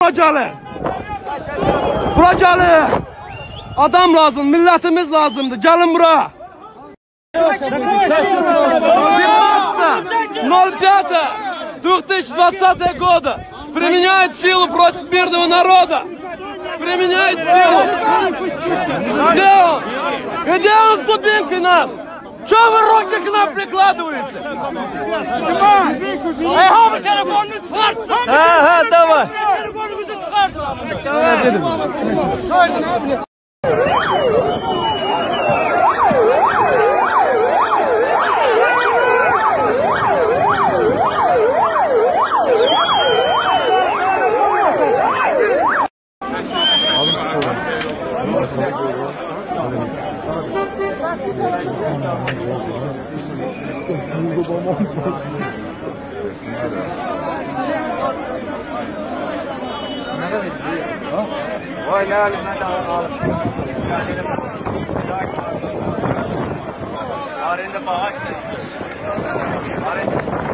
Buracalı. Buracalı. Adam lazım, milletimiz lazımdı. Gelin buraya. 05 2020 года применяет силу против мирного народа. Применяет силу. Где он? Где он с дубинкой нас? Чего вы руки к нам прикладываете? Telefonunu çıkarttın. Ha tamam. Telefonumuzu çıkarttın. Tamam dedim. Vay ne halim ne halim. Arende bağış. Arende.